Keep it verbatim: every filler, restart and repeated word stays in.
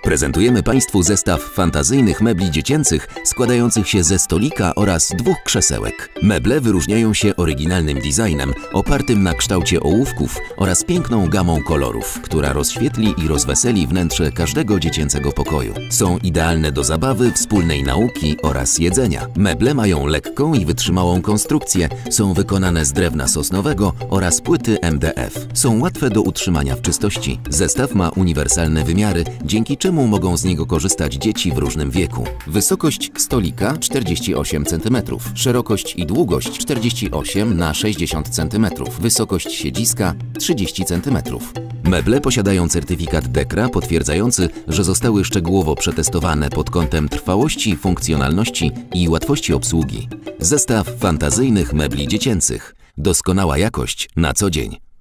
Prezentujemy Państwu zestaw fantazyjnych mebli dziecięcych składających się ze stolika oraz dwóch krzesełek. Meble wyróżniają się oryginalnym designem opartym na kształcie ołówków oraz piękną gamą kolorów, która rozświetli i rozweseli wnętrze każdego dziecięcego pokoju. Są idealne do zabawy, wspólnej nauki oraz jedzenia. Meble mają lekką i wytrzymałą konstrukcję, są wykonane z drewna sosnowego oraz płyty M D F. Są łatwe do utrzymania w czystości. Zestaw ma uniwersalne wymiary, dzięki czemu mogą z niego korzystać dzieci w różnym wieku. Wysokość stolika czterdzieści osiem centymetrów, szerokość i długość czterdzieści osiem na sześćdziesiąt centymetrów, wysokość siedziska trzydzieści centymetrów. Meble posiadają certyfikat Dekra potwierdzający, że zostały szczegółowo przetestowane pod kątem trwałości, funkcjonalności i łatwości obsługi. Zestaw fantazyjnych mebli dziecięcych. Doskonała jakość na co dzień.